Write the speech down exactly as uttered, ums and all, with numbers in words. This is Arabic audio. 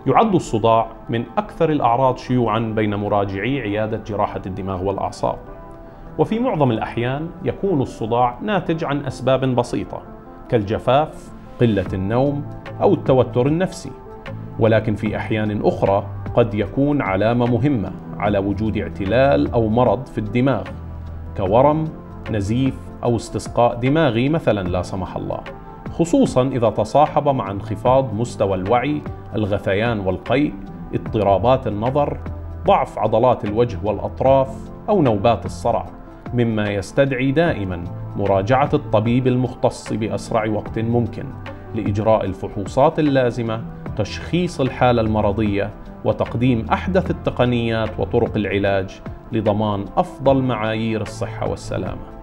يعد الصداع من أكثر الأعراض شيوعاً بين مراجعي عيادة جراحة الدماغ والأعصاب، وفي معظم الأحيان يكون الصداع ناتج عن أسباب بسيطة كالجفاف، قلة النوم، أو التوتر النفسي، ولكن في أحيان أخرى قد يكون علامة مهمة على وجود اعتلال أو مرض في الدماغ كورم، نزيف، أو استسقاء دماغي مثلاً لا سمح الله، خصوصاً إذا تصاحب مع انخفاض مستوى الوعي، الغثيان والقيء، اضطرابات النظر، ضعف عضلات الوجه والأطراف، أو نوبات الصرع، مما يستدعي دائماً مراجعة الطبيب المختص بأسرع وقت ممكن لإجراء الفحوصات اللازمة، تشخيص الحالة المرضية، وتقديم أحدث التقنيات وطرق العلاج لضمان أفضل معايير الصحة والسلامة.